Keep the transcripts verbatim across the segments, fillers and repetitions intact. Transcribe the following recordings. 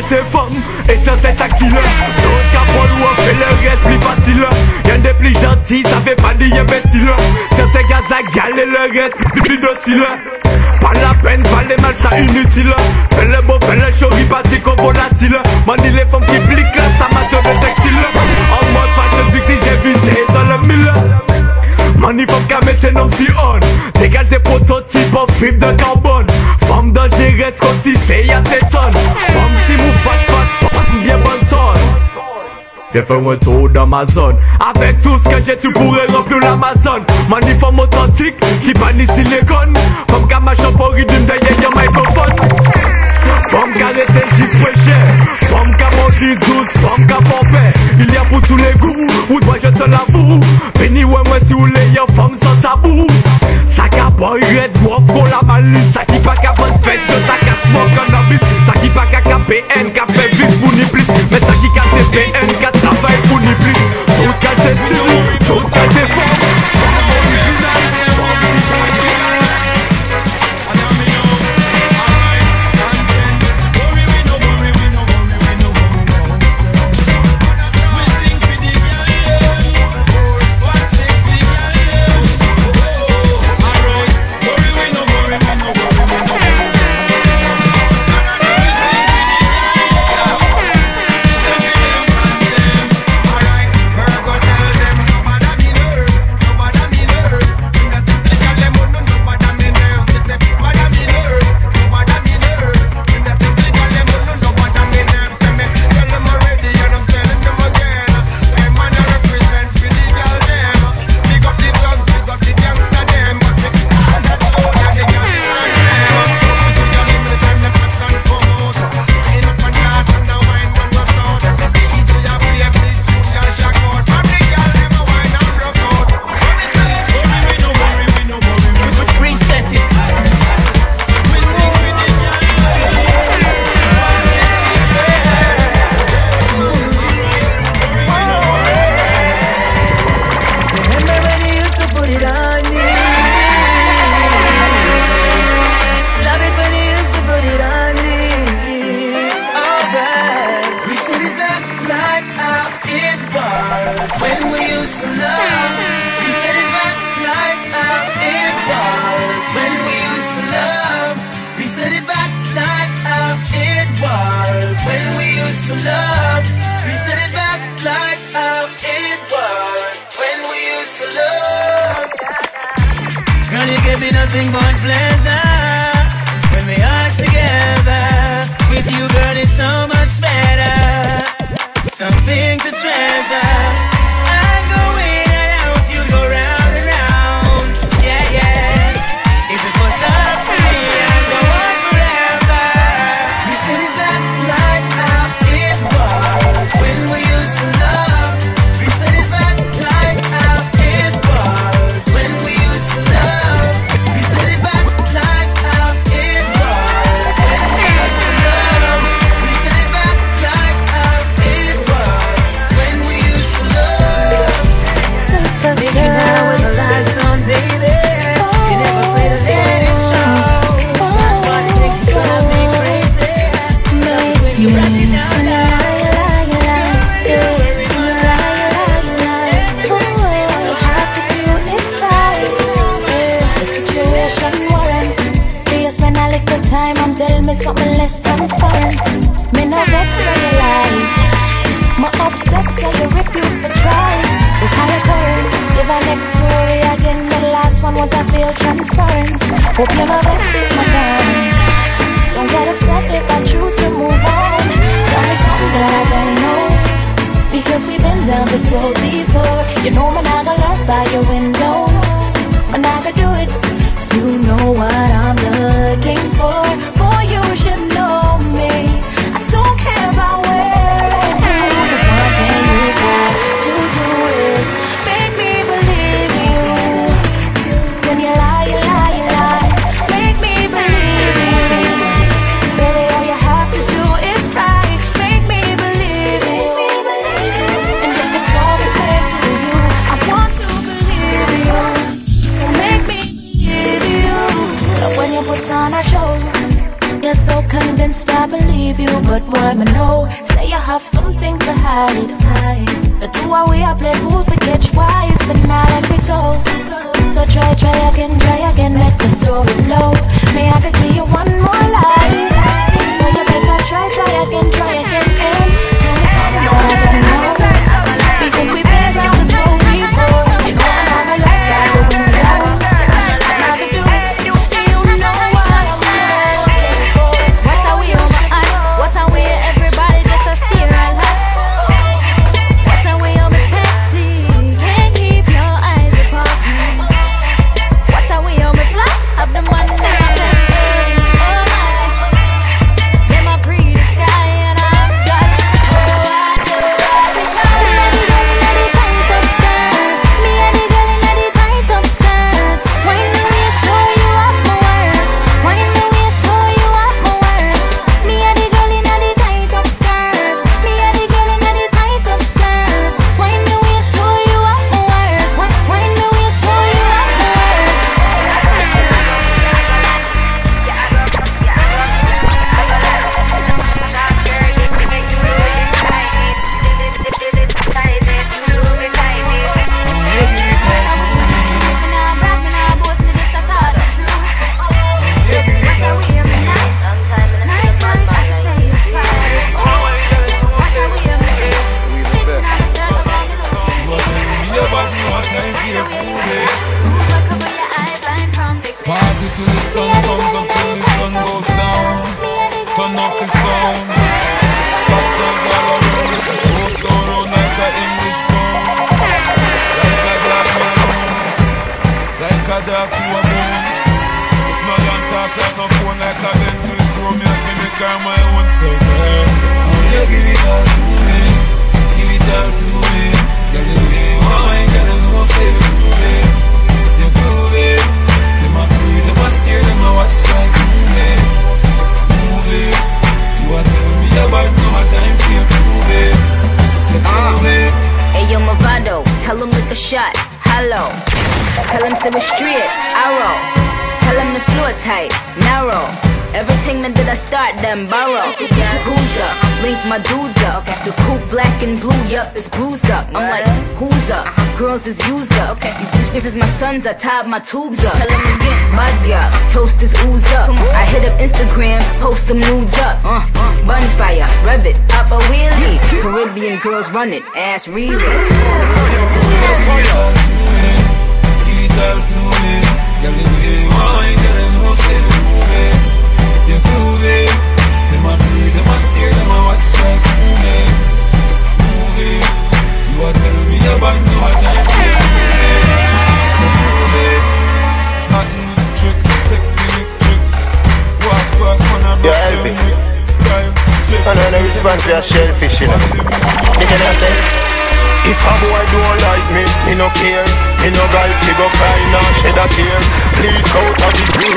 tes femmes et certains tactiles. D'autres capoles ou on fait le reste plus facile. Y'en des plus gentils, ça fait pas d'y investir. Certains gars à galer le reste plus docile. Pas la peine, pas les mal, ça inutile. Fais le beau, fais le show, ripatique au volatile. Manie les femmes qui pliquent, ça mate de textile. En mode fashion victime, j'ai visé dans le mille. Manie femme qui met ses noms si on. Dégage des prototypes en fibre de carbone. Femme dangereuse, comme si c'est y'a sept tonnes. Femme si mou fat fat, femme bien bonne tonne. Viens faire un tour dans ma zone. Avec tout ce que j'ai, tu pourrais remplir l'Amazon. Manie femme authentique, qui bannit silicone. Femme qui m'a pour rythme derrière y'a microphone. Femme qui arrête juste cher. Femme qui a dix douze, femme qui a fort paix. Il y a pour tous les goûts, ou dois je te l'avoue. Fini ouais moi si vous voulez, y'a femme sans tabou. Ça qui boy red, wolf, qu'on la malice. Ça qui pas qu'à bonne fête, ça qui a smoke cannabis. Ça qui pas qu'à P N, qu'a fait vis pour ni plus. Mais ça qui a P N, qu'a travaille pour ni plus. Tout qu'à tes styles, tout qu'à tes formes. Femme originale, femme nothing but pleasure when we are together. With you, girl, it's so much better. Something to treasure. I'd go in and out, you'd go round and round. Yeah, yeah. If it was up to me, I'd go on forever. We said it back like how it was when we used to love. We said it back like how it was when we used to love. We said it back like how it was when we used to love. We said it back like how it was when we used to love. Super Make it now with the lights on, baby. You're never afraid to let it show. That's what it takes to drive me crazy. Love it when you rock it down low. Time and tell me something less transparent. Me no vex so you lie. My upset so you refuse to try. With higher currents, give a next story again. The last one was a feel transparent. Hope you no vex if my time. Don't get upset if I choose to move on. Tell me something that I don't know, because we've been down this road before. You know me not gonna lurk by your window. I'm not gonna do it. You know what I'm looking for. Boy, you should know me. I don't care about where I do. The one thing you got to do is make me believe you. When you lie, you lie, you lie. Make me believe you. Baby, all you have to do is try. Make me believe you. And if it's all the same to you, I want to believe you. So make me so convinced I believe you, but why me know? Say you have something to hide. The two are we I play fool for catch wise, but now let it go. So try, try again, try again, let the story flow. May I could give you one more life. So you better try, try again, try again, and tell me something I don't know. Because we been down the road before. You know I'm not a like that window. I never do it. Do you know what I want? What are we on my eyes? What are we? Everybody just a steer a lot. What are we on my taxi? Can't keep your eyes upon me. What are we on my fly? Up the money in my head. Oh my. Them a pretty sky and I'm stuck. Oh I do I become. Me and the girl in the tight up skirts. Me and the girl in the tight up skirts. Wine the way show you off my words. Wine the way show you off my words. Me and the girl in the tight up skirts. Me and the girl in the tight up skirts. Wine the way show you off my words. Wine the way show you off my words. Party till the sun comes up, till the sun goes down. Turn up the sound. Back goes all around. Goes so round like a English pound. Like a dog me alone. Like a dog to a bone. No long talk like no phone, like a Benz with chrome. You feel me car my own circle. Oh yeah, give it all to me. Give it all to me. Girl, you way you want my girl, you know say you groove it. You groove it. Them a breathe, them a steer, them a watch like movie. Movie. You a tell me about no time for you prove it. Say prove it. Hey yo Movado, tell him lick a shot, hello. Tell him say we straight, arrow. Tell him the floor tight, narrow. Everything man did I start them borrow. Who's up? Link my dudes up. The coupe black and blue, yup, it's bruised up. I'm like, who's up? Girls is used up. These niggas is my sons, I tied my tubes up. Tell him again, my girl, toast is oozed up. I hit up Instagram, post some nudes up. Uh, uh, bonfire, rev it, pop a wheelie. Caribbean girls run it, ass read it. Give it all to me. Give it all to me. Girl, the way you want my girl, you know say you move it. You groove it. Them a breathe, them a steer, them a watch like movie. Movie. You a tell me about no time for you movie. So prove it. Nothing is trick, sexy is trick. Walk past when I broke them neck. Style, check. I know the response to a shellfish, you know. You can say, if a boy don't like me, me no care. Me no guy figure cry, nor shed a tear. Bleach out of the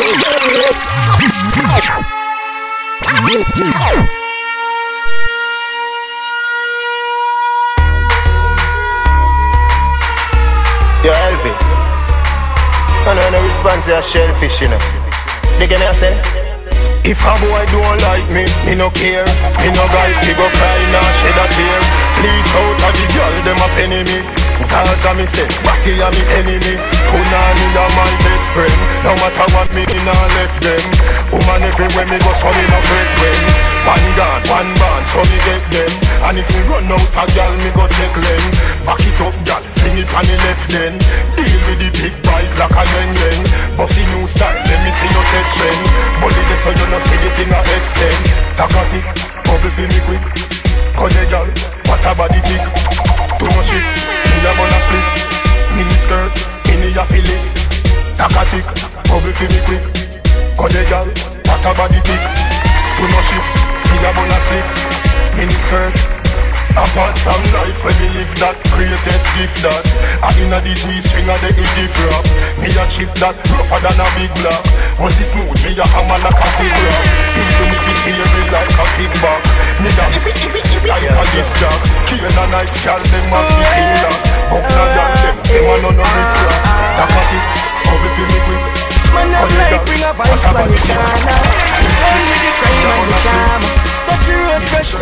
Yo Elvis, I know the response to a shellfish, you know. You can say, if a boy don't like me, me no care. Me no guy figure cry, nor shed a tear. Bleach out of the girl, them a penny me. Cause I me say, Batty a me enemy. Punani a my best friend. No matter what me in a left them. Woman everywhere me go, so me no break them. One gun, one band, so me get them. And if me run out a girl, me go check them. Back it up, girl, fling it on the left then. Deal with the big bike like a yen yen. Bossy new style, let me see you set trend. Body there so you no see the thing a extend. Takati, bubble for me quick. Cause the girl, what a body tick. Do no shift, me a gonna split. Mini skirt, mini a fillet. Takatik, bubble for me quick. Cause the girl, what a body tick. Do no shift, me a gonna split. Mini skirt. Apart from life when we live that greatest gift that I inna the G-string of the indie frog. Me a chip that rougher than a big block. Was it smooth, me a hammer like a big rock. Even if it hear me like a kickback. Me a like a disc jack. Kill a night scale, them a the killer. Up na y'all, them, them a none of me frack. Tapat it, bubble for me quick. Man of life bring a vice from the corner. Only the kind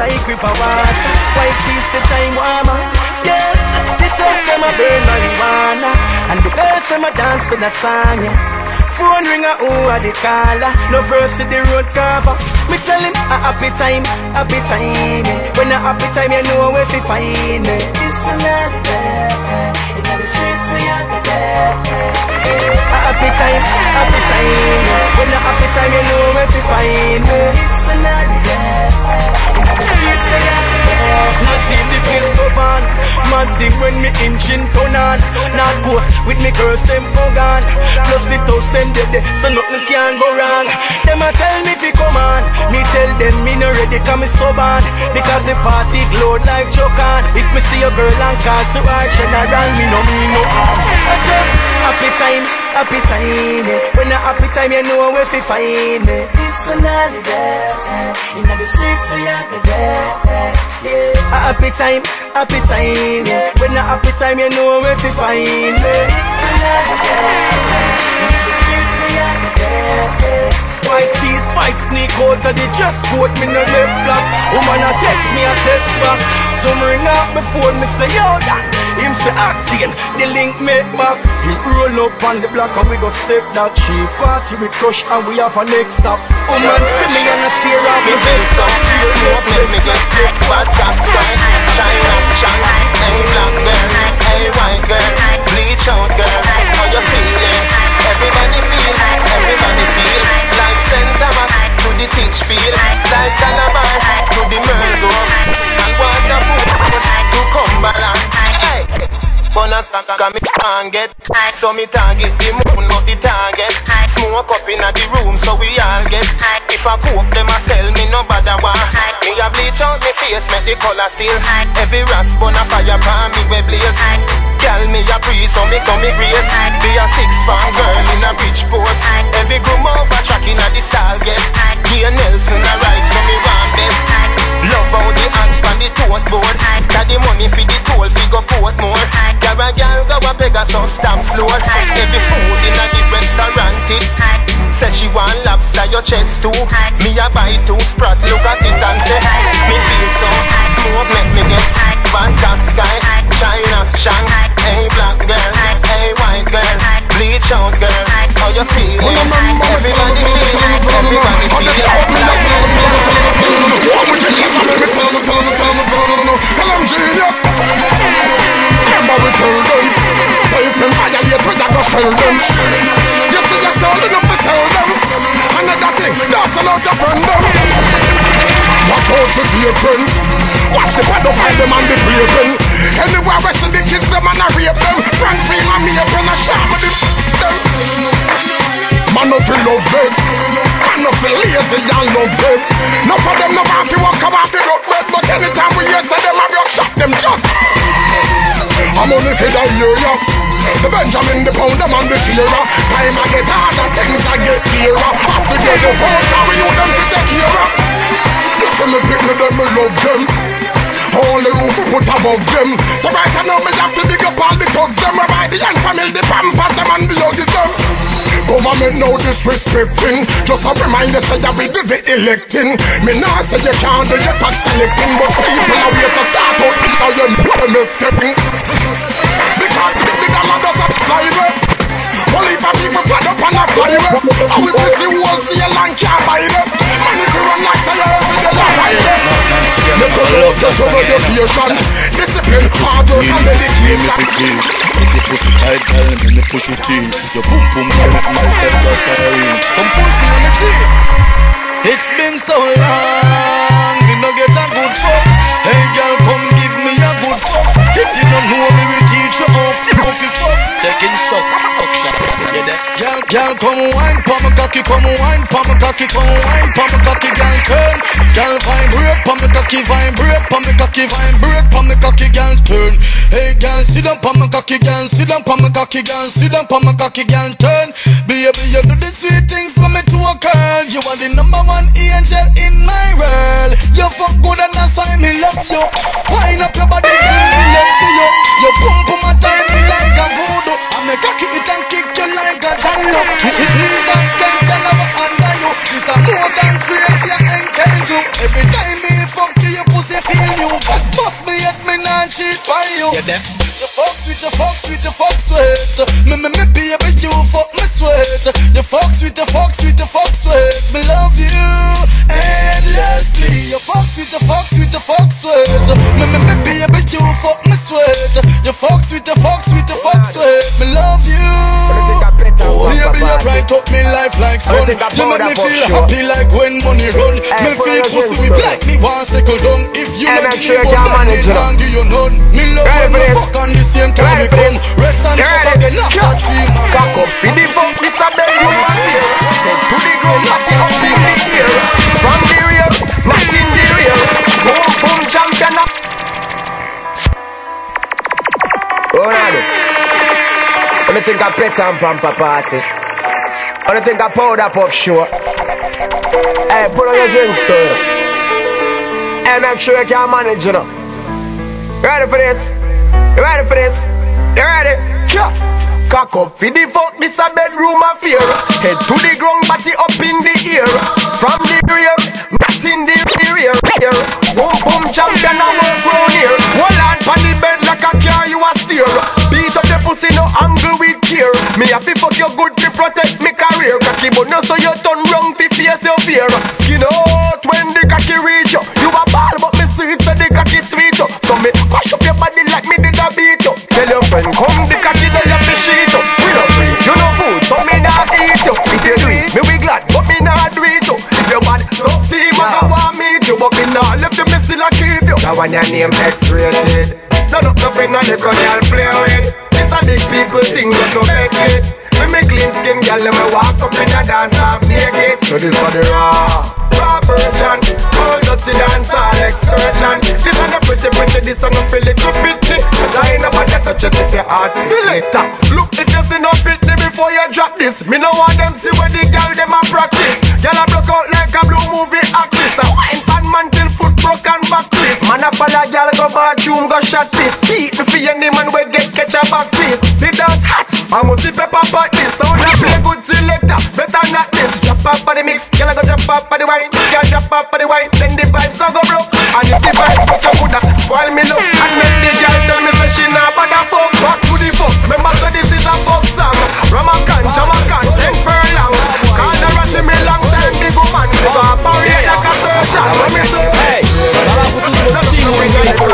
like river water. White teeth the time warmer. Yes, the thugs them a burn marijuana, and the girls them a dance to the song. Yeah. Phone ringer, who are the caller? No verse in the road cover. Me tell him a happy time, happy time. Yeah. When a happy time, you know where to find me. It's another day, in the streets we are there. A happy time, happy time. Yeah. When a happy time, you know where to find me. It's another day, in the streets we are there. Now see the place go on. Man thing when me engine turn on. Not ghost with me girls them gone. Plus the toast them dead, so nothing can go wrong. Them a tell me fi come on, me tell them me no ready 'cause me stubborn. Because the party glowed like Jokan. If me see a girl and call to her general, me no mean no harm. I just happy time, happy time. Yeah. When a happy time, you know where fi find me. It's another day, inna the streets we are there. Yeah. A happy time, happy time. Yeah. When a happy time, you know where fi find me. It's another day, inna the streets we are there. White tees, fight sneak out of the just quote me no left block. Woman a text me a text back. Some ring up my phone, me say yo that. Him say acting, the link make back. He roll up on the block and we go step that cheap party we crush and we have a next stop. Woman see me and a tear up. Me say something, smoke let me get this. Bad top sky, China, China. Hey black girl, hey white girl, bleach out girl. How you feeling? Everybody feel, everybody feel. Like Saint Thomas to the teach field. Like Calabar to the Mergo. And wonderful to Cumberland. Hey, bonus back and me can't get. So me target the moon, not the target. Smoke up in the room so we all get. If I cook them I sell me no bother one. Me a bleach out me face, make the color still. Every rasp on a fire pan me we blaze. Girl me a breeze so me come me grace. Be a six fan girl in a Bridgeport. Every groom over track in a the stall get. Here Nelson a ride so me want best. Love how the hands pan the toast board. Got the money for the toll fi go port more. Girl a girl go a beg a some stamp floor. Every food in a the restaurant it. Say she want lobster your chest too. Me a buy two sprat look at it and say me feel so smoke make me get. Van top sky, China, Shang. Hey black girl, hey white girl, bleach out girl. How you feeling? Everybody feel, everybody Tell them genius. Remember we told them. So if them violate, we a go shell them. You see your soul enough to sell them. Another thing, don't sell out your friend them. Watch out to see your friend. Watch the pedophile them and the playpen. Anywhere we see the kids them and I rape them. Frank Feel and me up in a shop with them. Man no feel love them. Man no feel lazy and love them. No for them no want to walk about the road bed. But anytime we hear say them have rock shop them just. I'm only for the area. The Benjamin, the pound, them and the Shearer. Time I get harder, things I get clearer. After the day the phone, now we know them to take care of. You see me pick me them, me love them. Only roof we put above them. So right now me have to dig up all the thugs them. Whereby the young family, the pampers them and the youngest them. Government now disrespecting. Just a reminder say that we do the electing. Me now say you can't do your tax selecting. But people are wait to start out now you know them everything. Because the dollar does a flyway. Only if people flat up on a flyway. And we will see wholesale and can't buy them. Man if you run like say you're every day like Friday. The color of the education. Discipline, hard work and dedication. Pussy tight, girl, let me push it in. Your boom boom come up my step just siren. Come full swing on the tree. It's been so long, me no get a good fuck. Hey girl, come give me a good fuck. If you don't know me, we teach you off the coffee fuck. Taking shot, fuck shot, yeah that. Girl, girl, come wine, pon my cocky, come wine, pon my cocky, come wine, pon my cocky, girl, turn. Girl, vibrate, pon my cocky, vibrate, pon my cocky, vibrate, pon my cocky, girl, turn. Hey girl, sit down pon my cocky, girl, sit down pon my cocky, girl, sit down pon my cocky, girl, turn. Baby, you do the sweet things for me to a girl. You are the number one angel in my world. You fuck good and that's why me love you. Wind up your body, girl, me love for you. You pump on my time me like a voodoo. I make a kick it and kick you like a jello. Jesus Christ, I love under you. This a more than crazy, I ain't tell you. Every time me fuck you, you pussy. fucks with, you fucks with. Me love you endlessly. You fucks with, you fucks with, you fucks with. Me, me, me baby, you fuck me sweat. You fucks with, you fucks with, you fucks with. Me love you. Baby, you bright up me life like sun. You make me feel happy like when money run. Me feel pussy with like me one second down. If you like me, but then me can't give you none. Me love when me fuck on the same time we come. Rest and fuck again after three months. Cock up for the fuck, this a bed room up here. Head to the ground, not it up in the air. From the rear, not in the rear. Boom, boom, champion up. Oh, no. When I think of pet and pamper party, when I think of powder puff show, hey, put on your drinks too. Hey, make sure you can manage, you know. Ready for this? You ready for this? You ready? Yeah. Cock up for the fuck, this a bedroom affair. Head to the ground, body up in the air. From the rear, not in the rear. Boom, boom, champion, I walk round here. Hold on on the bed like a car, you a steer. Beat up the pussy, no angle with care. Me have to fuck you good to protect me career. Cocky but no so you turn wrong to face your fear. Skin out when the cocky reach you. You a ball but me sweet so the cocky sweet you. So me mash up your body like me did a beat you. Tell your friend come the cocky now you have to sheet you. We no free, you no food so me not eat you. If you do it, me we glad but me not do it you. If you bad, so team I go want meet you. But me not left you, me still a keep you. Now when your name X-rated, no look nothing on the girl play with. It's a big people thing but no make it. Me me clean skin girl let me walk up in a dance half naked. So this for the raw raw version. All dirty dance all excursion. This one a pretty pretty, this one a feel it to pitney. So I ain't nobody touch it if your heart selector. Look if you see no pitney before you drop this. Me no want them see where the girl them a practice. Girl a broke out like a blue movie actress. A wine pan man till foot broke and back twist. Man a follow girl go bathroom go shot this. Beat me for any man we get catch a back face. The dance hot, I must see pepper pot this. Sound a play good selector, better not this. Drop up for the mix, girl a go drop up for the wine. Girl drop up for the wine, then the vibes a go broke. And if the vibes broke you coulda spoil me look. And make the girl tell me say she nah bother fuck. Back to the fuck, remember say this is a fuck song. Ramakan, Jamakan, ten furlong. Call the ratty me long time, big woman. They go a barrier like a surgeon. Let me say, hey, Baba put to the thing we got to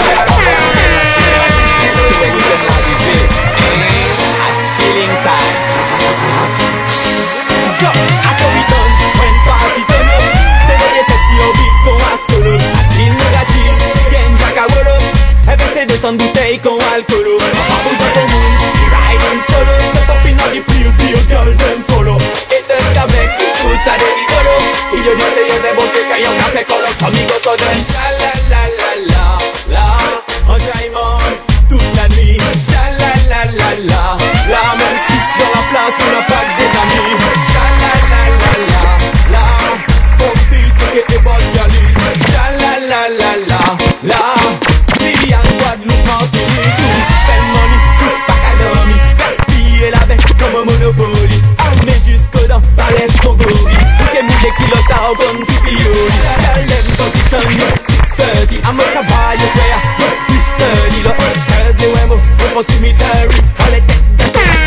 chilling time. So, I saw we done when party turn up. Say what you touch your beat, go ask for up. Chill, nigga, chill, get jack a word up. Heaven say the sun bouteille con alcool up. Apples are común, she ride on solo. Step up in all the pure, pure girl, them follow. It does the vex, roots are ready to go. Y yo no sé yo de boque que hay un café con los amigos o de la la la la la la. On time on, toute la nuit. La la la la la la. Même si dans la place on n'a pas des amis. La la la la la la. Comme si c'était évangeliste. La la la la la la. Fille à Guadeloupe, Martinique, tout. Spend money, tout back à dormir. Gaspiller la bête comme un monopoly. Armé jusque dans Palais Congoli. Bouquet mille kilos à Ogon Pipioli. Tell them position yo, six thirty. I'm a caballo swear, push thirty. Look, heard the wemo, we're for cemetery. All it take the time.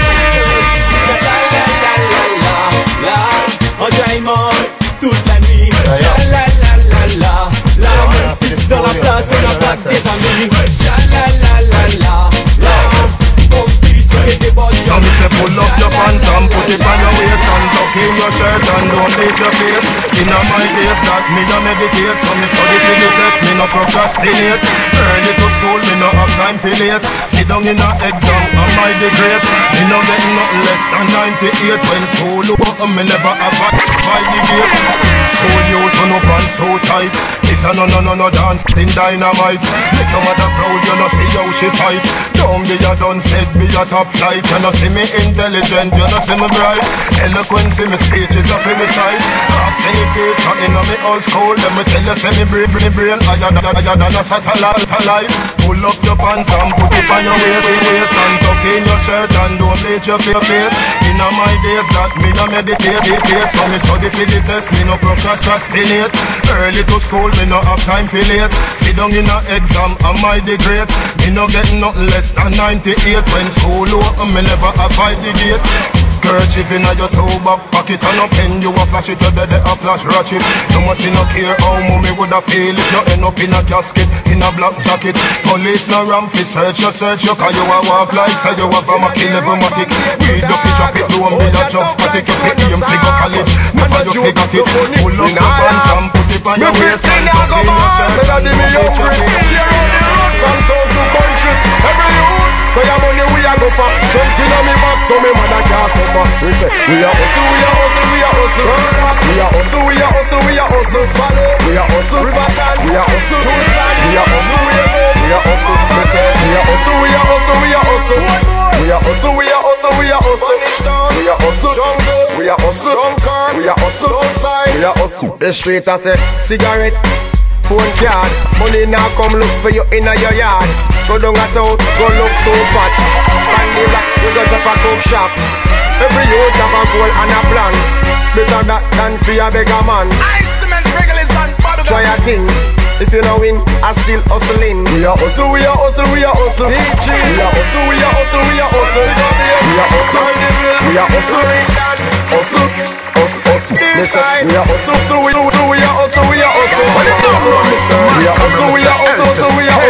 La la la la la la. On drive on toute la nuit. La la la la la la. Même si dans la place on n'a pas des amis. La la la la la la. Comme puis c'est des bonnes. So me say pull up your pants and put it on your waist and tuck in your shirt and don't bleach your face. In a my days that me no meditate, so me study for the test, me no procrastinate. Early to school, me no have time for late. Sit down in a exam, am I the great? Me no get nothing less than ninety-eight. When school open, me never have a by the gate. School youth turn up and too tight. This a no no no no dance in dynamite. Make your mother proud, you no see how she fight. Don't be a done said, be a top flight. You no see me intelligent, you no see me bright. Eloquence in me speech is a favorite side. Ask any teacher in a me old school, let me tell you say me brain, brain, brain higher than, higher than a satellite. Pull up your pants and put it on your waist, waist and tuck in your shirt and don't bleach your face. In a my days that me no meditate, so me study for the test, me no procrastinate. Early to school, me no have time for late. Sit down in a exam, am I the great? Me no get nothing less than ninety-eight. When school open, me never abide the gate. kerchief in your toe back pocket. And a pen you a flash it, you dead a flash ratchet. You must see no care how mommy woulda feel if you end up in a casket, in a black jacket. Police no ram fi search you, search you, cause you a walk like say you have a Mackie level matic. Weed you fi drop it, don't be a job static. You fi aim fi go college, never you fi got it. Pull up your pants and put it on your waist and tuck in your shirt. Say that me hungry. Share on the road from town to country. Every youth, so your money we a go for. Something on me back, so me mother can't suffer. We say we a hustle, we a hustle, we a hustle. We a hustle, we a hustle, we a hustle. Follow, we a hustle. Riverland, we a hustle. Coastline, we a hustle, we a hustle. We a hustle, we say we a hustle, we a hustle, we a hustle. We a hustle, we a hustle, we a hustle. We a hustle, we a hustle. We a hustle, outside. We a hustle. The street I say cigarette. Phone card, money now come look for you in your yard. Go down a town, go look too fat. Find the black, we go to a cook shop. Every youth have a goal and a plan. Better that than for a beggar man. I cement regulars and try a thing. If you know win, I still hustling. We are hustle, we are hustle, we are hustle. We are hustle, we are hustle, we are hustle. We are hustle, we are hustle. Hustle, hustle, hustle. Listen, we are hustle, so we hustle, we are hustle, we are hustle. We are hustle, we are hustle, so we are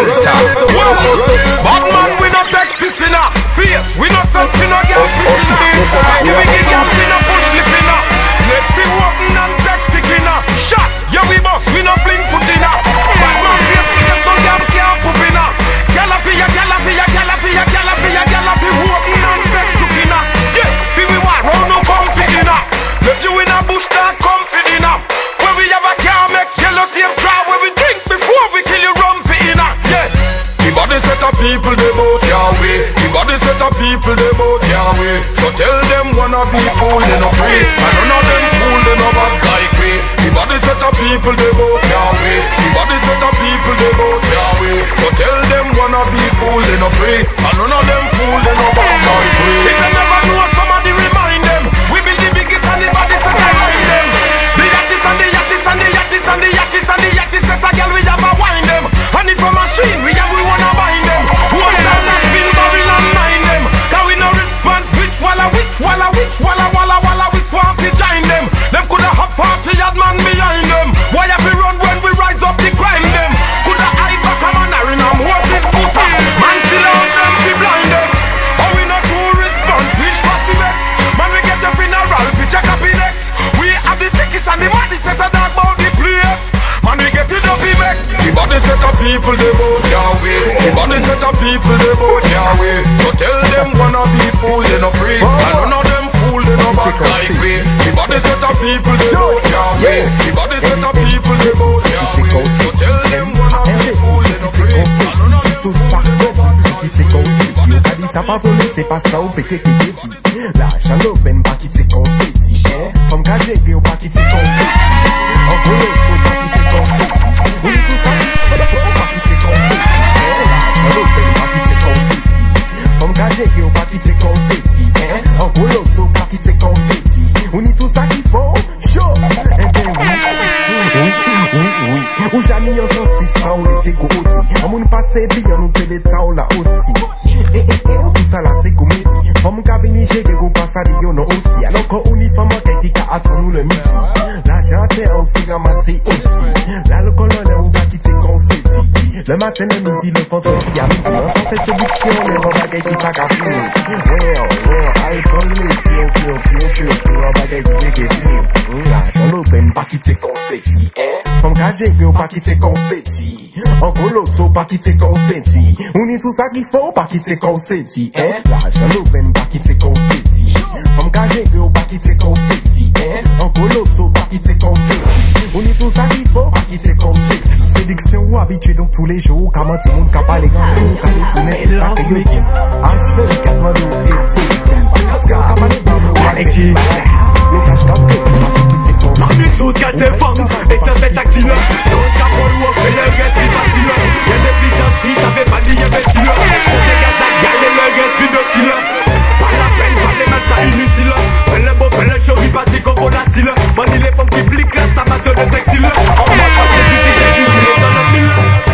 hustle. Bad man, we not take piss in our face. We not something no girl piss in our. We get girl in a push lip in our. Let's see open and take stick in our. Shot, yeah we boss, we not fling foot in our. Bad man face, there's no girl can't poop in our. Girl a fi ya, girl a fi ya, girl a fi ya, girl a fi ya, girl a fi open and take chook in our. Yeah, fi we want round no comfy in our. Left you in a bush that comfy in our. Where we have a car make yellow tape dry. Where we drink before we kill you rum fi in our. Yeah. The body set of people they bout your way. The body set of people they bout your way. So tell them wanna be fool they no free. And none of them fool they no bad like we. The body set of people they bout your way. The body set of people they bout your way. So tell them wanna be fool they no free. And none of them fool they no bad like we. If they never know somebody remind them. We build the biggest and the body set I mind them. The yattis and the yattis and the yattis and the yattis and the yattis set a girl we have a wine them. And if a machine we have we wanna bind them. One time I spin barrel and mind them. Cause we no response which walla which walla which walla walla walla we swamp fi join them. Them coulda have forty yard man behind them. Why have we run when we rise up the crime them? Coulda hide back a man or in a Moses Musa. Man still out them fi blind them. Oh we no true response which fascinates. Man we get a funeral picture copy next. We have the sickest and the body set a dark about the place. Man we get it up we make. The body set of people they bout your way. The body set of people they bout your way. So tell them wanna be fool they no free. And none of them fool they no back like we. The body set of people they bout your way. The body set of people they bout your way. So tell them wanna be fool they no free. And none of them fool they no back like we. Ça pas voler, c'est pas ça ou pété qui dit. L'argent l'open pas quitter confetti. Comme K G ou pas quitter confetti. En gros, faut pas quitter confetti. Oui, tout ça, faut pas quitter confetti. L'argent l'open pas quitter confetti. Comme K G ou pas quitter confetti. En gros, faut pas quitter confetti. On y tout ça qu'il faut, chaud. Eh ben oui, oui, oui, oui. Ou jamais en sens si ça ou les égoïstes. On moun passe bien, on peut les taaux là aussi. Eh eh eh, tout ça là c'est comédie. Femme qui a venu j'ai des gros passages non aussi. Alors qu'on y femme qui a attendu le midi. L'argent est aussi ramassé aussi. Là le colonel ou pas quitter confetti. Le matin le midi le vendredi à midi. On s'en fait séduction les bagailles qui pas qu'à finir. Ouais ouais, iPhone les pio pio pio pio pio bagailles qui pas qu'à finir. L'argent l'open pas quitter confetti. Femme qui a j'ai pas quitter confetti. En gros l'auto pas quitter confetti. On y tout ça qu'il faut pas quitter confetti, hein? L'argent l'open pas quitter confetti. Comme K G ou pas quitter confetti, hein? En gros l'auto pas quitter confetti. On y tout ça qu'il faut pas quitter confetti. Séduction ou habitué donc tous les jours. Comment tout le monde capable les gars, nous quand les tourner c'est ça que yo dit. H vingt-quatre mois de réussite. Parce qu'on capable les gars, allez qui? Le cash cap que pas quitter confetti. Mami tout quand c'est femme et ça fait taxi là. Tout cap pour nous fait le reste plus facile. Y'a des plus gentils, ça fait pas dire investir. C'est gars ça gagne le reste plus docile. Pas la peine, pas les mains ça inutile. Fais le beau, fais le show, il partit comme volatile. Mani les femmes qui bliquent là, ça va te de textile. On va changer du ticket du ciel dans le mille.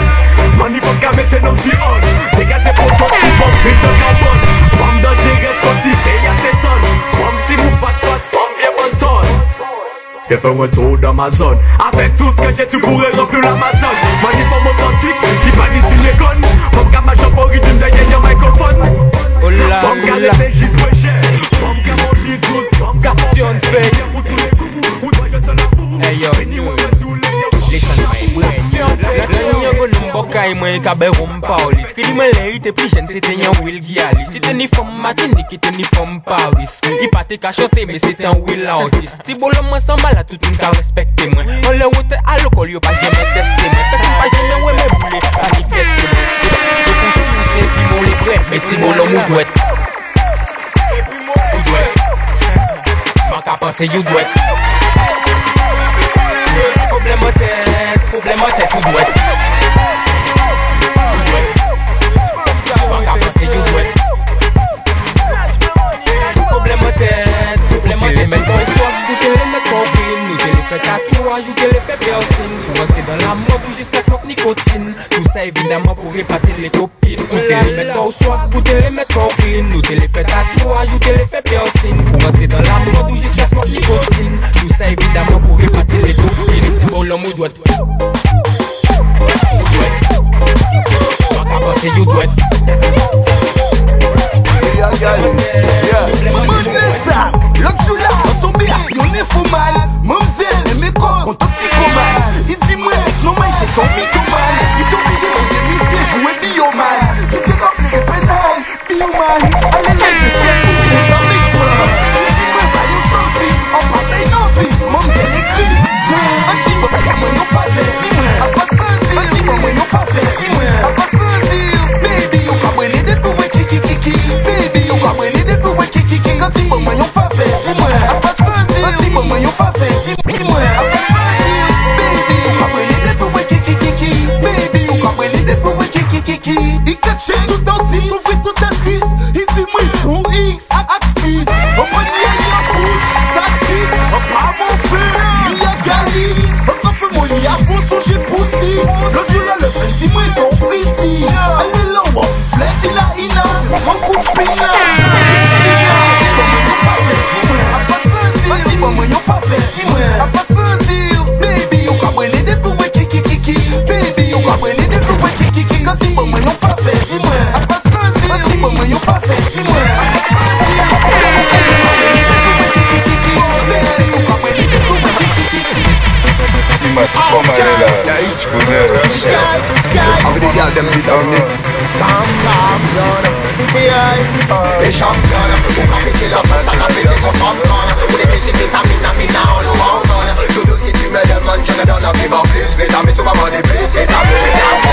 Mani faut qu'à mettre un homme si on. T'es gars des prototypes, on fait de la bonne. Femme dangereuse, comme si c'est y'a ses tonnes. Femme si J'ai fait un tour d'Amazon. Avec tout ce que j'ai, tu pourrais remplir l'Amazon. Maniforme authentique, qui banit silicone. Comme qu'à ma chambre, rythme derrière un microphone. Comme qu'à l'été, j'y suis cher. Comme qu'à mon business, comme qu'à mon fait. Hey yo, listen to me. Bokai mwen ka be rom paoli. Tridi mwen le ite pi jen, se te yon Will Giali. Si te ni fom Martinique, ki te ni fom Paris. I pa te ka chote, me se te yon Will artist. Ti bolo mwen san mala, tout mwen ka respekte mwen. On le wote alokol, yo pa jeme teste mwen. Peson pa jeme we me boule, pa ni peste mwen. Yo pousi ou se pi moun le bre, me ti bolo mou dwet. Mou dwet. Man ka pense you dwet. Problème tête, problème tête, ou dwet. Ajouter l'effet piercing, pour rentrer dans la mode ou jusqu'à smoke nicotine. Tout ça évidemment pour épater les copines. Goûter les mettre au soir, goûter les mettre au clean. Nous l'effet tatou, ajouter l'effet piercing, pour rentrer dans la mode ou jusqu'à smoke nicotine. Tout ça évidemment pour épater les copines. C'est bon l'homme ou doit être. Pas qu'à penser you doit être. Yeah, yeah, yeah. L'autre joue là, on tombe bien, si on est fou mal. Mamzelle, mes corps, on toxicomane. Il dit moi, non mais c'est ton mythomane. Il t'oblige de faire des missions, jouer bioman. Il te remplit les pénales, bioman. Allez là, c'est très cool, on s'en mixe moi. Il dit moi, bah you fancy, on parle pas non fille. Mamzelle écrit, un petit peu comme moi, y'en pas fait si moi. A pas sentir, un petit peu moi, y'en pas fait si moi. A pas sentir, baby, y'en pas brûler des pouvoirs kiki kiki. Baby, y'en pas brûler des pouvoirs kiki kiki. Un petit peu moi, y'en pas fait si moi. A pas sentir, un petit peu moi, y'en pas fait si moi. Il cache tout entier, s'ouvre toute actrice. Il dit moi son X, actrice. On prend une y'a fou, actrice. On prend mon feu, il y a Galice. On s'en fait mon lit à fond, son j'ai poussi. Le jour là, le fait, dis moi ton ici. Allez là, on flèche, il a, il a. Mon coup de pina. Dis-moi, moi, y'en pas fait, dis-moi. A pas sentir, baby, y'en pas brûler des pouvoirs kiki kiki. Baby, y'en pas brûler des pouvoirs kiki kiki. Quand dis-moi, moi, y'en pas fait, dis-moi. A pas sentir, dis-moi, moi, y'en pas fait, dis-moi. A pas sentir, Tima, c'est pas mal là. Je connais. How the girl them beat on me? Les champions, ou quand c'est la fin, ça t'appelle des comprendre. Ou les petits vitamines, amina, on nous rend. Doudou, si tu me demandes, je ne donne pas plus. Vitamine, tu vas m'en des plus. Vitamine,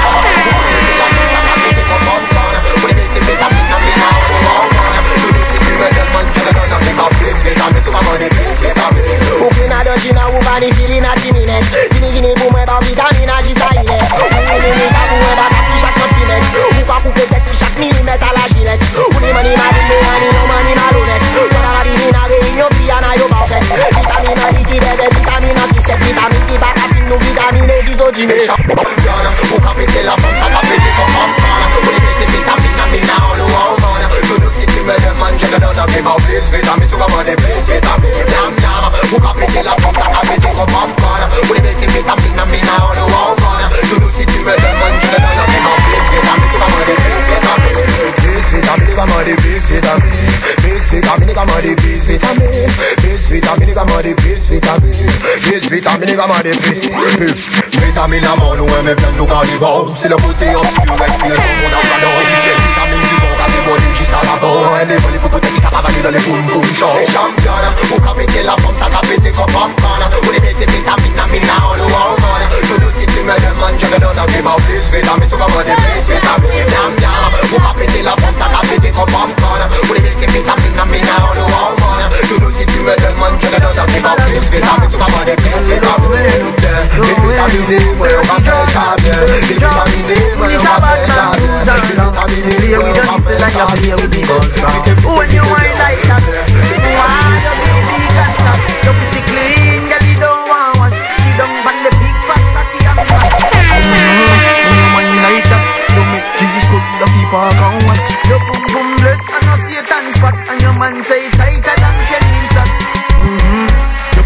ça t'appelle des comprendre. Ou les petits vitamines, amina, on nous rend. Doudou, si tu me demandes, je ne donne pas plus. Vitamine, tu vas m'en des plus. Vitamine. Ou kina de jina, ou bani fili na timine. Gini gini pou mwen ba vitamine a jisa ine. Ou gini gini ka pou mwen ba kati chak santimet. Ou ka pou pe teti chak milimet a la jilet. Ou ni mani mani me ani no mani malonet. Yon a la divina reunion piya na yo ba ofet. Vitamine a liki bebe, vitamine a sucette. Vitamine ki ba katin nou vitamine jisodine. Ou ka pete la femme, ça ka pete comme maman. Ou les petits vitamines, amina, on nous rend. Doudou, si tu me demandes, je te donne pas plus. Vitamine, tu vas m'en des plus. Vitamine, nam nam. Ou ka pete la femme, ça ka pete comme maman. Ou les petits vitamines, amina, on nous rend. Doudou, si tu me demandes, je te donne pas plus. Vitamine, tu vas m'en des plus. Vitamine, vitamine, tu vas m'en des plus. Vitamine, vitamine, tu vas m'en des plus. Vitamine, vitamine, tu vas m'en des plus. Vitamine, vitamine, tu vas m'en des plus. Vitamine à mon nous, mais viens nous carnivores. C'est le côté obscur, respire tout mon emballon. Vitamine du bon, t'as des body, j'y ça là-bas. Et les vols, pour peut-être qu'ils t'avalent dans les boum boum show. Les champions, ou qu'a pété la forme, ça qu'a pété comme maman. Ou les petits vitamines, amina, on nous rend. Doudou, si tu me demandes, je te donne un peu plus. Vitamine, tu vas m'en des plus. Vitamine, nam nam. Ou qu'a pété la forme, ça qu'a pété comme maman. Ou les petits vitamines, amina, on nous rend. Doudou, si tu me demandes, je te donne un peu plus. Vitamine, tu vas m'en des plus. Vitamine, vitamine, moi on va faire ça bien. Vitamine, moi on va faire ça bien. Vitamine, moi on va faire ça bien. When you wine like that, why you baby got that? Your pussy clean, girl you don't want one. Sit down on the big fat cocky and fat. When you wine like that, you make G's good, the people can watch. Your boom boom blessed and a Satan spot, and your man say tighter than Shelly touch. Mm-hmm. Your pussy tight.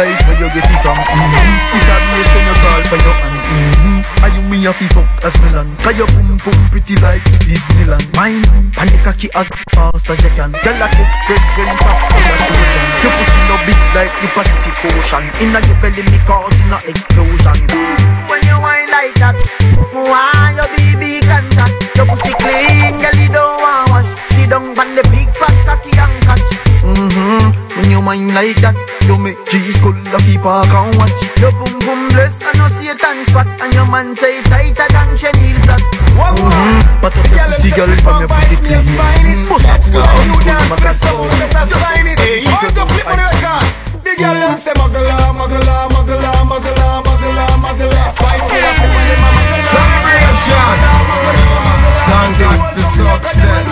tight where you get it from. Mm-hmm. It a race when you call for your hand. Mm-hmm. And you me a fi fuck as Milan. Cause your boom boom pretty like Disneyland. Mine, panic a key as fast as you can. Girl a catch bread when pops in a show jam. Your pussy no big like the Pacific Ocean. Inna your belly me causing a explosion. When you whine like that, why your baby contact? Your pussy clean, girl you don't want wash. Sit down on the big fat cocky and catch. Mm-hmm. When you whine like that, you make cheese cool the people can watch. Your boom boom bless and no Satan spot. And your man say tighter than Chenille that. Mm-hmm. But up your pussy girl from your pussy clean. Fuss up was on you dance press up. Better sign it. Hold the flip on the record. The girl them say muggler, muggler, muggler, muggler, muggler, muggler. Spice me up when them a muggler. Celebration. Thank God for success.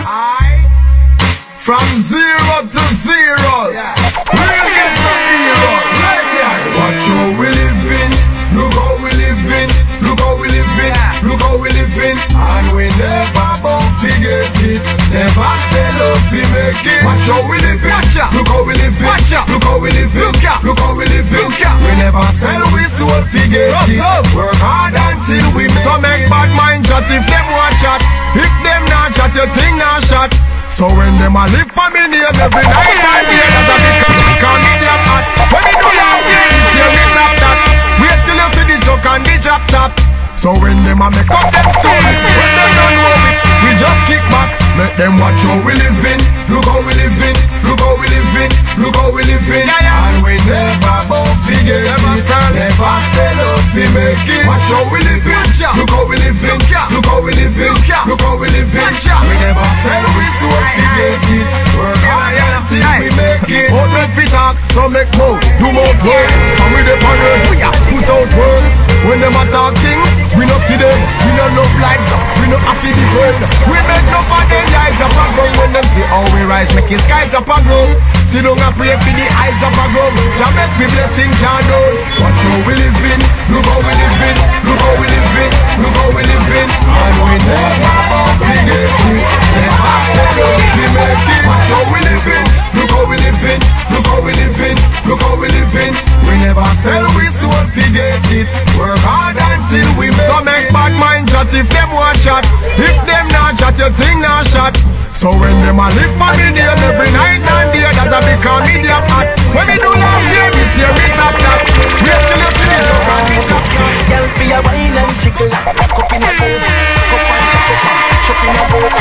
From zero to zeros, we'll get to hero. Watch how we living, look how we living, look how we living, look how we living. And we never both forget it, never sell up we make it. Watch how we living, look how we living, look how we living, look how we living. We never sell, we soul forget it. Work hard until we make it. So make bad mind chat if them want chat. If them not chat, you think not shot. So when them a live for me name every night and day, that a become medium hot. When me do last year, this year me top that. Wait till you see the joke and the drop top. So when them a make up them story, when them don't know it, we just kick back. Make them watch how we living, look how we living, look how we living, look how we living. And we never both forget it, never sell up we make it. Watch how we living, look how we living, look how we living, look how we living. We never sell, we soul forget it. Work hard until we make it. Hold me fit talk, so make more, do more work. And we the panel, put out work. When them a talk things, we no see them, we no love likes, we no happy defend. We make no for them eyes up and ground. When them see how we rise, make it sky up and ground. See don't a pray for the eyes up and ground. Jah make me blessing can down. Watch how we living, look how we living, look how we living, look how we living. And we never forget it, never sell up we make it. Watch how we living, look how we living, look how we living, look how we living. We never sell, we soul forget it. Work hard until we make. So make bad mind chat if them want chat. If them not chat, you think not shot. So when them a live for me name every night and day, that a become medium hot. When me do last year, this year me top that. Wait till you see the joke and the top that. Girl, for your wine and jiggle, cock up in your toes, cock up and chuck up, chuck in your toes.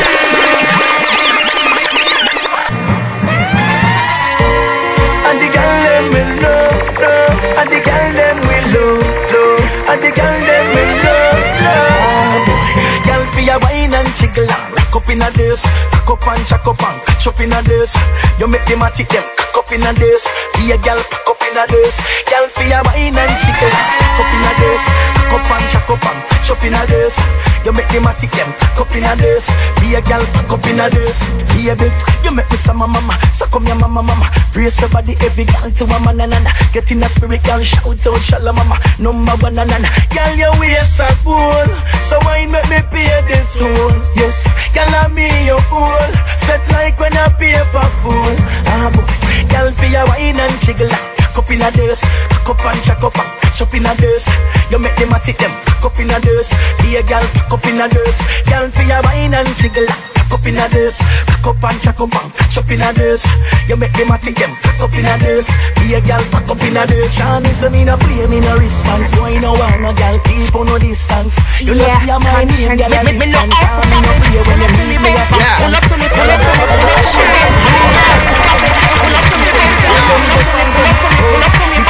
And the girl them will love, love. And the girl them will love, love. And the girl them will love, love. Girl, for your wine and jiggle, cock up in a this, cock up and chuck up and catch up in a this. You make them a tick them, cock up in a this. Be a girl, pack up in a this. Girl, for your wine and jiggle, cock up in a this, cock up and chuck up and catch up in a this. You make them a tick them, cock up in a this. Be a girl, pack up in a this. Be a big, you make me stammer mama, so come your mama mama. Brace your body, every girl to a man and get in a spirit, girl, shout out, shalom mama. Number one and and girl, your waist are cool, so wine make me pay the toll. Yes, girl, I'm me your fool, set like when I paper fool. Ah boy, girl, for your wine and jiggle, cock up in a this, cock up and chuck up and catch up in a this. You make them a tick them, cock up in a this. Be a girl, cock up in a this. Girl, for your wine and jiggle, cock up in a this, cock up and chuck up and catch up in a this. You make them a tick them, cock up in a this. Be a girl, cock up in a this. Shawty say me no play, me no response. Boy no want no girl, keep on no distance. You know see a my name, girl, I me no air me no play when you need me a fast. Pull up to me, pull up to me, pull up to me, pull up to me, pull up to me,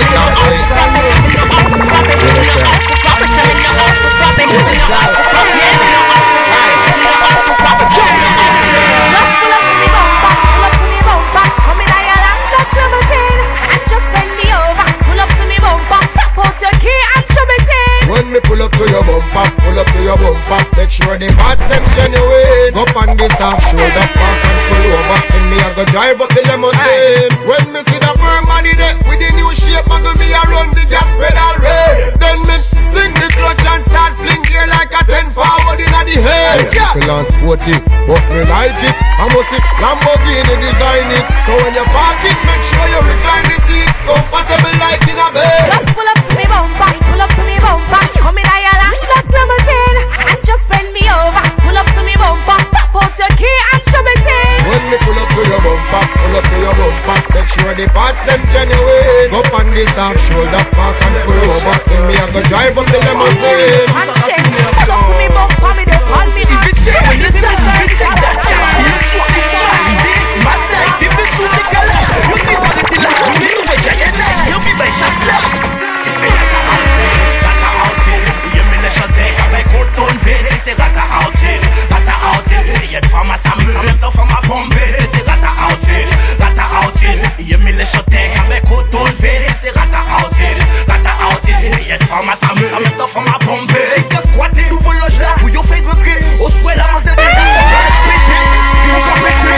when me pull up to your bumper, pull up to your bumper, make sure the parts them genuine. Up on this half shoulder, park and pull over, and me I go drive up the limousine. When me see the firm body there with the new shape, muggle me I run the gas pedal red. Then me sing the clutch and start fling gear like a ten forward in the head. Yeah, and sporty, but me like it. I must see Lamborghini design it. So when you park it, make sure you recline the seat, comfortable like in a bed. Just pull up to me bumper, pull up to me bumper. Come in a yalla, black limousine, and just bend me over. Pull up to me bumper, pop out your key and show me thing. When me pull up to your bumper, pull up to your bumper, make sure the parts them genuine. Up on this half shoulder, park and pull over. In me I go drive up the limousine. And shit, pull up to me bumper, me they call me. If it's check when you say, if it's check that shit, you truck is fine. This mad like, if it's too sick a lot, you see quality like, you need to be giant like, you be by shot like. If it's like a outfit, got a outfit, you mean the shot take a back out on face. If it's got a outfit, got a outfit, you had from a Sammy, some of from a Bombay. If it's got a outfit, got a outfit, you mean the shot take a back out on face. If it's got a outfit, got a outfit, you had from a Sammy, some of from a Bombay. Est-ce que squatter nouveau loge là, où y'ont fait rentrer, au souhait la manselle de la pété, spion qu'a pété.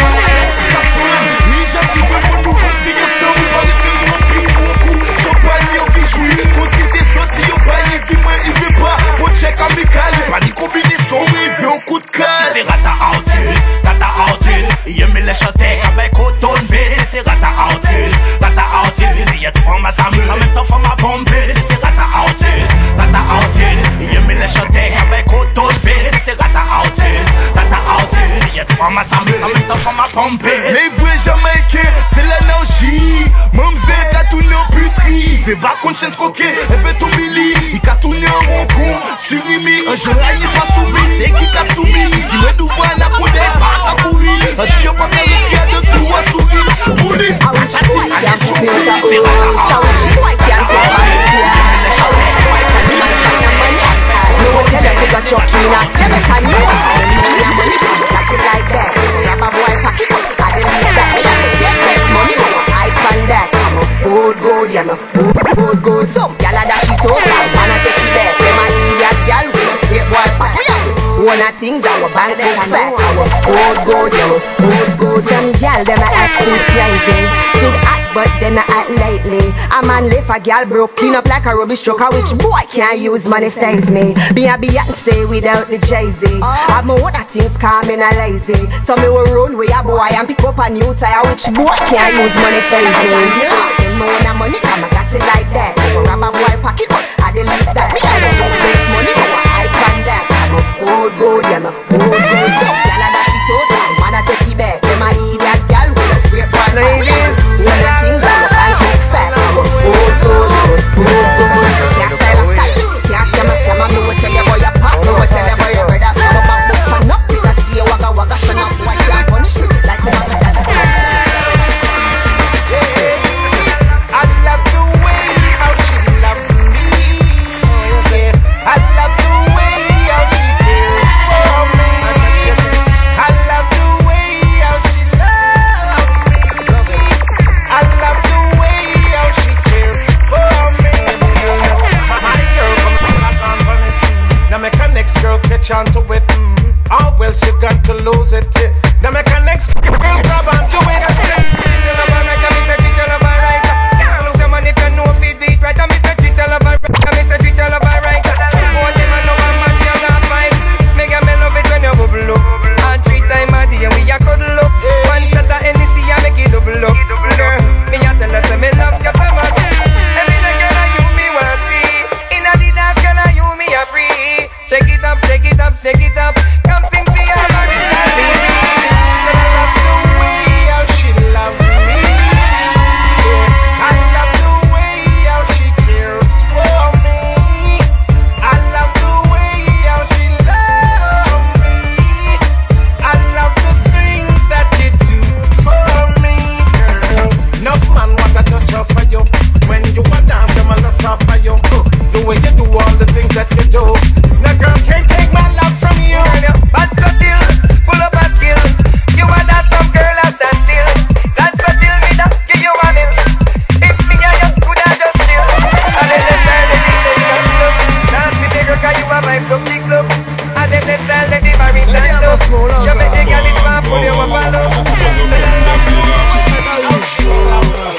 Oui, j'ai dit, mais faut nous rentrer ensemble, pas les faire remplir beaucoup. Champagne, on vit jouer, quand c'était sorti, on baille, dis-moi, il veut pas, on check amical, pas ni combinaison, mais il veut un coup de cale. C'est rata autiste, rata autiste, il aime les chanteurs avec autant de vis, c'est rata autiste, rata autiste, il y a de forme à Sammy, ça même sans forme à Bombay, c'est rata autiste, rata autiste, il aime les chanteurs avec autant de vis, c'est rata autiste, rata autiste, il y a de forme à Sammy, ça même sans forme à Bombay. Les vrais Jamaïcains, c'est l'anarchie, Mamzé t'as tourné en puterie, fait pas conscience coquet, elle fait tout milli, il qu'a tourné en rond con, sur Rimi, un général n'est pas soumis, c'est qui t'a soumis, dis-moi d'où voit la poudre, pas à courir, un tio pas qu'à l'écrire de tout à sourire, bouli, I wish boy can put me on the road. So wish boy can take on this year. I wish boy can be my China money. No one tell you to go chuck in a. You better know it's the money and money come got it like that. Grab a boy pocket up, I the least that me have to get next money. I find that I'm a good good, you know, good good good. Some gyal a dash it out, wanna take it back. Them a idiot gyal with a straight boy pocket. One of things our bank book fat. Our good good, you know, good good. Some gyal them a acting crazy. Did act but then I act lately. A man left a girl broke, clean up like a rubbish truck. A which boy can't use money phase me. Be a Beyonce without the Jay-Z. Have more other things calming and lazy. So me will run with a boy and pick up a new tire. Which boy can't use money phase me. Spend more than money, come I got it like that. I go grab a boy pocket up, at the least that. Me I don't get this money, so I hype on that. I'm a good good, you know, good good. So y'all a dash it out, and wanna take it back. Them a idiot girl with a straight boy pocket. One of things I go buy big fat. I'm a good good, good good. Can't style a stylist, can't scam a scam. Me will tell you about your pop, me will tell you about your brother. I'm about to fan up, you can see you wagga wagga. Shut up, boy, can't punish me like you have a dad. I love the way how she loves me. I love the way how she cares for me. I love the way how she loves me. I love the way how she cares for me. My girl come back on running too. Now make a next girl catch on to it. Mm. Oh well, she got to lose it. Now make a next girl grab on to it. Shake it up, come sing the original baby. So I love the way how she loves me. Yeah. I love the way how she cares for me. I love the way how she loves me. I love the things that you do for me, girl. No man want to touch up for you. When you are down, them a loss off for you. The way you do all the things that you do. No girl can't take my love from you. But so still, pull up a skill. You are that some girl I stand still. That's so still me that give you a meal. If me and you could have just chill. And then they style the deal, they just look. Dance with the girl cause you a vibe from the club. And then they style the different stand up. Show me the girl is fun, pull you up and up. Say I love you, say I love you.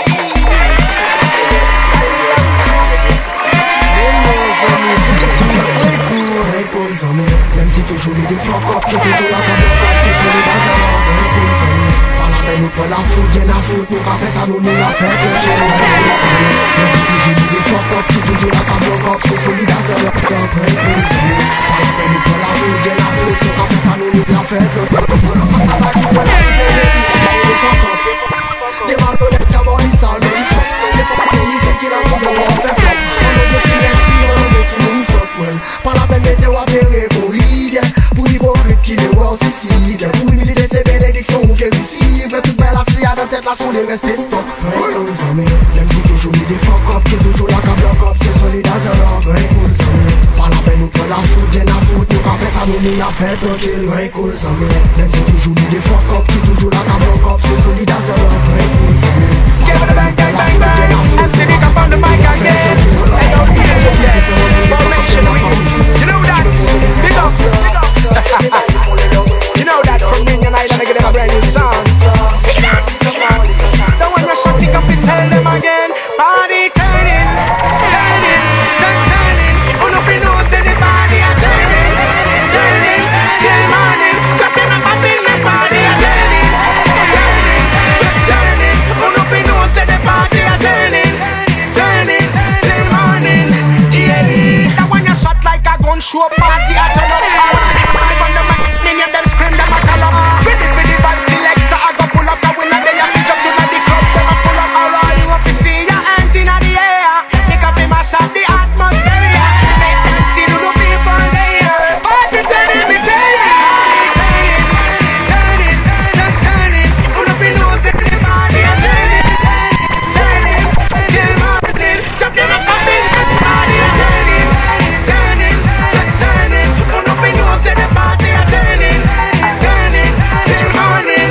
Même si toujours vu des fuck up, qui est toujours là comme la fout, j'ai la fout, nous qu'a fait ça, nous nous la fait. Même si toujours nous des fuck up, qui toujours la table block up, c'est solide à zéro. Pas la peine, nous prend la fout, j'ai la fout, nous qu'a fait ça, nous nous la fait. Des malhonnêtes, y'a bon, ils s'en donnent ça. Des fois, ils disent qu'il a pas de l'on fait fuck. On a des petits respires, on a des petits nous fuck, well. Pas la peine de te voir pérer pour l'idée. Pour l'hypocrite qui les voit aussi si. Pour l'humilité, c'est bénédiction ou qu'elle récive. Toute belle assis à la tête, là, sont les restés stop. Hey, cool, ça m'est. Même si toujours mis des fuck up, qui toujours la cap block up, c'est solide as a rock. Hey, cool, ça m'est. Pas la peine, nous prend la fout, j'ai la fout, nous qu'a fait ça, nous nous la fait tranquille. Hey, cool, ça m'est. Même si toujours mis des fuck up, qui toujours la cap block up, c'est solide as a rock. Hey, cool, ça m'est. Give it a bang, bang, bang, bang. M C D come on the mic again. Hey, yo, D J, Formation Week. You know that? Big ups, big ups. You know that from Minion Island, I get them a brand new song. See that? Don't want your shot, pick up and tell them again. Body turning, turning, turn, turning. Who know if you know, say the body a turning, turning, till morning. Jumping up up in the body a turning, turning, turning. Who know if you know, say the body a turning, turning, till morning. Yeah, that one you shot like a gun show party a turn up. I'm on the mic, many of them scream them a color. Ready for the vibe selector, I go pull up the winner. They have to jump to the club, them a pull up. Alright, you have to see your hands in the air. Pick up and mash up the atmosphere. Make them see to the people there. Party turning, me tell ya. Turning, turning, just turning. Who know if you know, say the body a turning, turning, till morning. Jump them up up in the body a turning, turning, just turning. Who know if you know, say the body a turning, turning, till morning.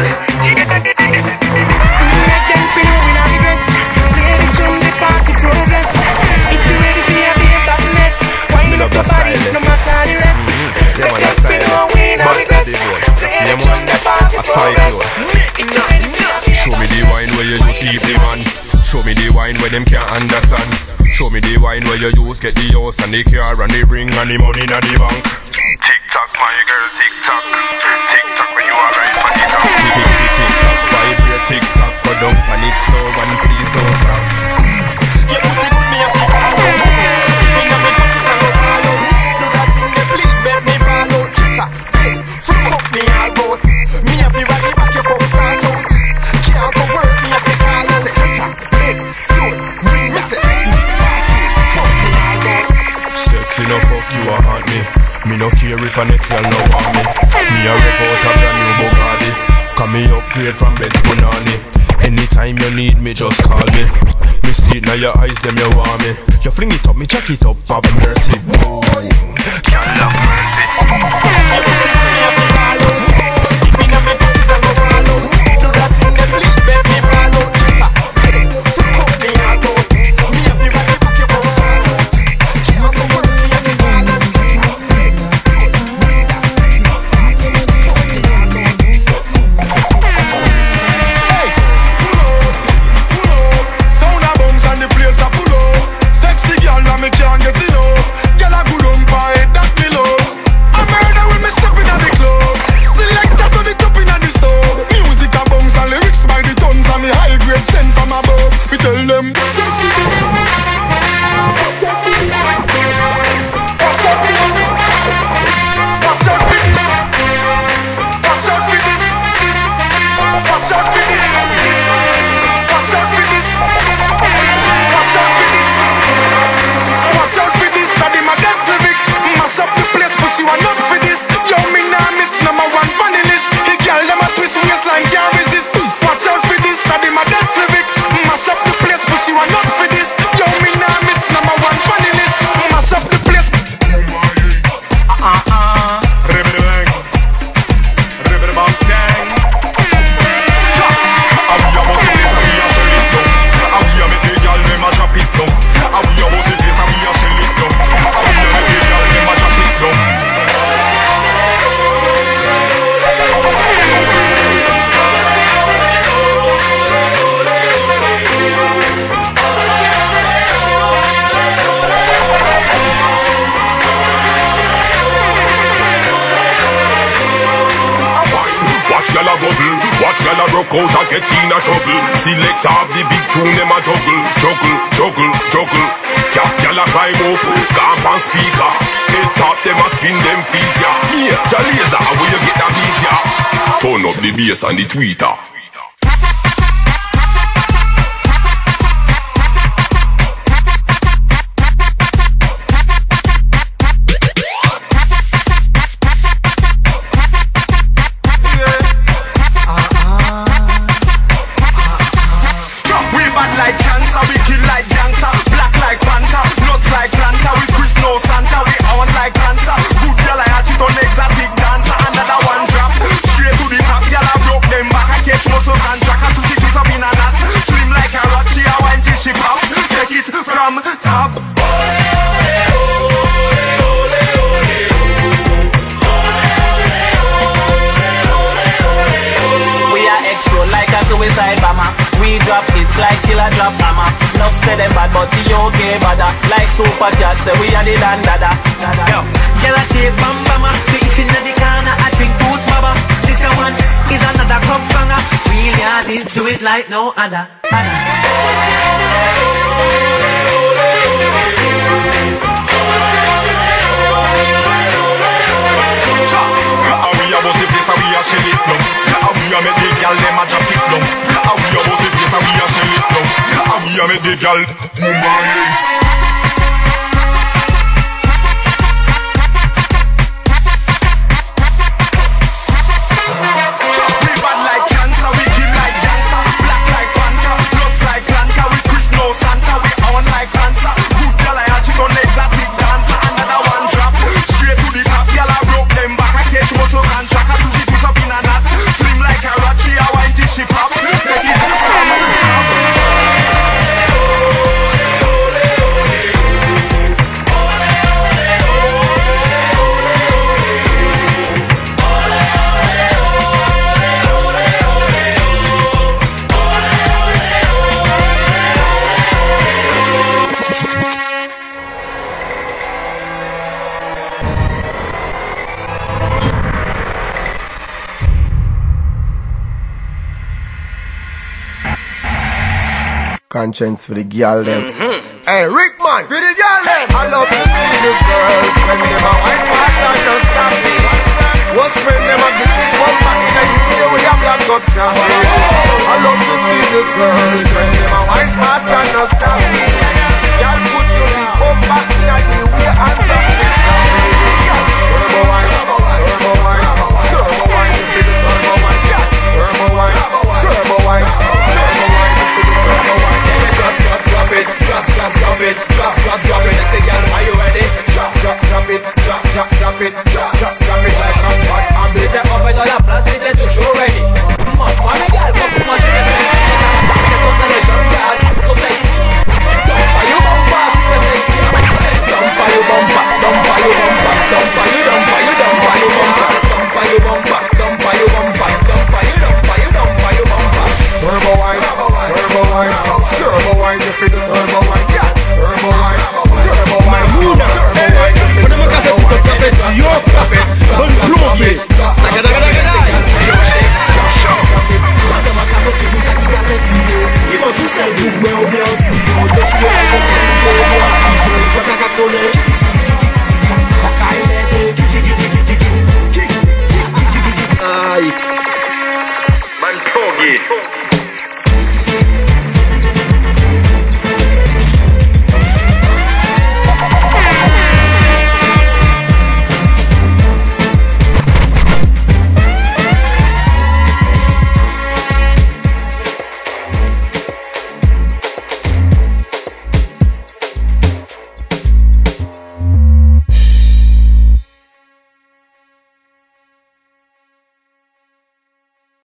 Make them feel we not regress. Play the tune, the party progress. If you ready for your being badness, wind up the body, no matter the rest. Make them feel we not regress. Play the tune, the party progress. If you ready for your being Show me the wine where you use keep the man. Show me the wine where them can't understand. Show me the wine where you use get the house and the car and the ring and the money in the bank. Tick tock my girl, tick tock. Tick tock when you are right for the top. Tick tick tick tock, vibrate tick tock. Go down and it's slow and please don't stop. You pussy good me a feel all out. Me no me pocket and go all out. Do that thing they please make me ball out. Just a hey, flip up me all out. Me a feel rally back your fuck start out. Can't go work me a feel all out. Just a hey, float, ring me say hey, fuck me all out. Sexy no fuck you a haunt me. Me no care if a next girl no want me. Me a rev out a brand new Bugatti. Come me upgrade from Benz Punani. Anytime you need me, just call me. Me see it now your eyes, them you want me. You fling it up, me check it up, have mercy. Boy, can't have mercy. You pussy good me a feel all out. Me no me pocket and go all out. Do that thing they please make me ball out. Just a hey, flip up me all out. Me a feel rally back your fuck start out. Can't go work me a feel all out. Just a hey, float, relax. Sound a bombs and the place a full up. Sexy girl now me can't get enough. Girl a good on by that me love. broke out and get in a trouble. Select up the big tune, them a juggle, juggle, juggle, juggle. Cap gyal a climb up, camp and speaker. Head top, them a spin them feet, ya. Yeah, Jalazer, where you get that beat, ya? Turn up the bass and the tweeter. Suicide bomber, we drop hits like killer drop hammer. Nuff say them bad, but the okay bada. Like super cat, say we are the dandada. Yo, girl a shape bam bama, the itching in the corner, I drink boots baba. This a one is another cup banger. Real yardies do it like no other. We a bossy place and we a shell it now. We a make the gal dem a drop it down. We a bossy place and we a shell it now. We a make the gal woman. Conscience for the girl them. Mm-hmm. Hey, Rickman, for the girl them. I love to see the girls when them a wine fast and just stop me. What's when them a give me one back in the video we have black up down. I love to see the girls when them a wine fast and just stop me. Y'all put your big bum back in the way and stop me. Turbo wine, turbo wine, turbo wine, turbo wine, turbo wine, turbo wine, turbo wine. Drop it, drop, drop, drop it, drop, drop, drop it. I say, girl, are you ready? Drop, drop, drop it, drop, drop, drop it, drop.